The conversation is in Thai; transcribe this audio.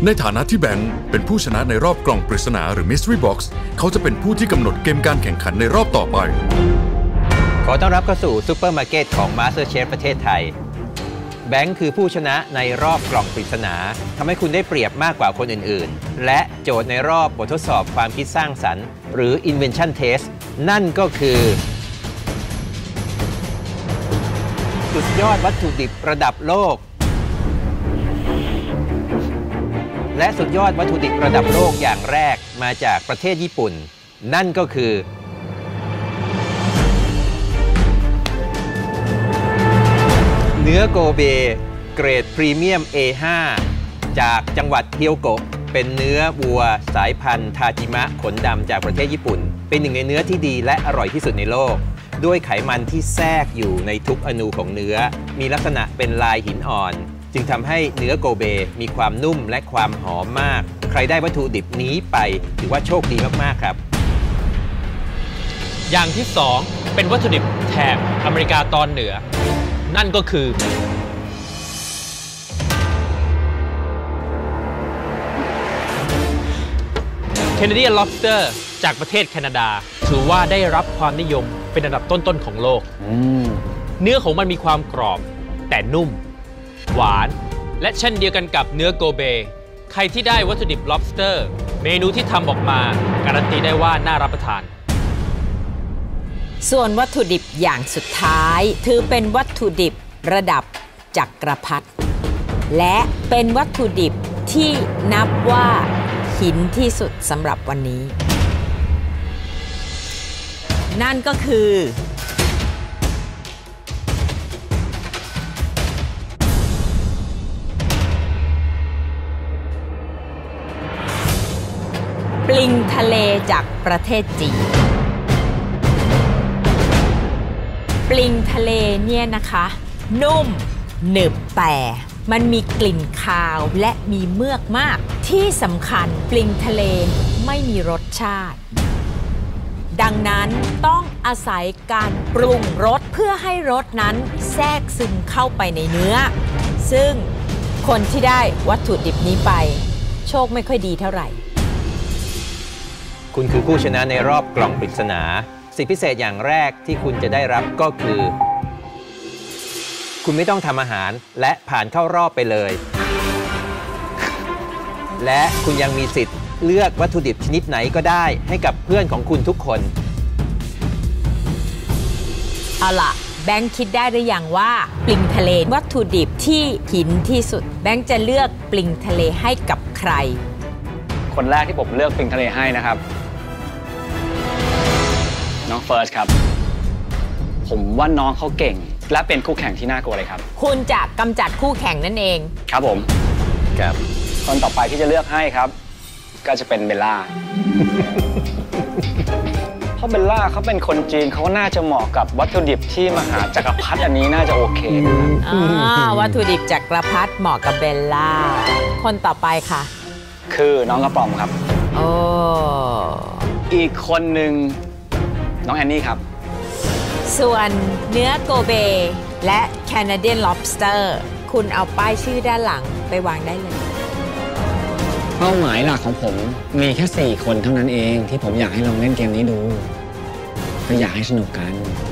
ในฐานะที่แบงค์เป็นผู้ชนะในรอบกล่องปริศนาหรือ Mystery Box เขาจะเป็นผู้ที่กำหนดเกมการแข่งขันในรอบต่อไปขอต้อนรับเข้าสู่ซูเปอร์มาร์เก็ตของ MasterChef ประเทศไทยแบงค์คือผู้ชนะในรอบกล่องปริศนาทำให้คุณได้เปรียบมากกว่าคนอื่นๆและโจทย์ในรอบบททดสอบความคิดสร้างสรรค์หรือ Invention Test นั่นก็คือสุดยอดวัตถุดิบระดับโลกและสุดยอดวัตถุดิบระดับโลกอย่างแรกมาจากประเทศญี่ปุ่นนั่นก็คือเนื้อโกเบเกรดพรีเมียม A5 จากจังหวัดเฮียวโกะเป็นเนื้อวัวสายพันธุ์ทาจิมะขนดำจากประเทศญี่ปุ่นเป็นหนึ่งในเนื้อที่ดีและอร่อยที่สุดในโลกด้วยไขมันที่แทรกอยู่ในทุกอนูของเนื้อมีลักษณะเป็นลายหินอ่อนจึงทำให้เนื้อโกเบมีความนุ่มและความหอมมากใครได้วัตถุดิบนี้ไปถือว่าโชคดีมากๆครับอย่างที่2เป็นวัตถุดิบแถบอเมริกาตอนเหนือนั่นก็คือ Canadian Lobster จากประเทศแคนาดาถือว่าได้รับความนิยมเป็นอันดับต้นๆของโลกเนื้อของมันมีความกรอบแต่นุ่มหวานและเช่นเดียวกันกับเนื้อโกเบใครที่ได้วัตถุดิบ lobster เมนูที่ทำออกมาการันตีได้ว่าน่ารับประทานส่วนวัตถุดิบอย่างสุดท้ายถือเป็นวัตถุดิบระดับจักรพรรดิและเป็นวัตถุดิบที่นับว่าหินที่สุดสำหรับวันนี้นั่นก็คือปลิงทะเลจากประเทศจีนปลิงทะเลเนี่ยนะคะนุ่มหนึบแต่มันมีกลิ่นคาวและมีเมือกมากที่สำคัญปลิงทะเลไม่มีรสชาติดังนั้นต้องอาศัยการปรุงรสเพื่อให้รสนั้นแทรกซึมเข้าไปในเนื้อซึ่งคนที่ได้วัตถุดิบนี้ไปโชคไม่ค่อยดีเท่าไหร่คุณคือผู้ชนะในรอบกล่องปริศนาสิ่งพิเศษอย่างแรกที่คุณจะได้รับก็คือคุณไม่ต้องทำอาหารและผ่านเข้ารอบไปเลยและคุณยังมีสิทธิ์เลือกวัตถุดิบชนิดไหนก็ได้ให้กับเพื่อนของคุณทุกคนเอาล่ะแบงค์คิดได้หรือยังว่าปลิงทะเลวัตถุดิบที่หินที่สุดแบงค์จะเลือกปลิงทะเลให้กับใครคนแรกที่ผมเลือกปลิงทะเลให้นะครับน้องเฟิร์สครับผมว่าน้องเขาเก่งและเป็นคู่แข่งที่น่ากลัวเลยครับคุณจะกำจัดคู่แข่งนั่นเองครับผมครับคนต่อไปที่จะเลือกให้ครับก็จะเป็นเบลล่า เพราะเบลล่าเขาเป็นคนจีนเขาน่าจะเหมาะกับวัตถุดิบที่มหาจักรพรรดิอันนี้น่าจะโอเควัตถุดิบจักรพรรดิเหมาะกับเบลล่าคนต่อไปค่ะคือน้องกระป๋อมครับโอ้อีกคนหนึ่งน้องแอนนี่ครับส่วนเนื้อโกเบและ Canadian Lobster คุณเอาป้ายชื่อด้านหลังไปวางได้เลยเป้าหมายหลักของผมมีแค่4 คนเท่านั้นเองที่ผมอยากให้ลองเล่นเกมนี้ดูก็อยากให้สนุกกัน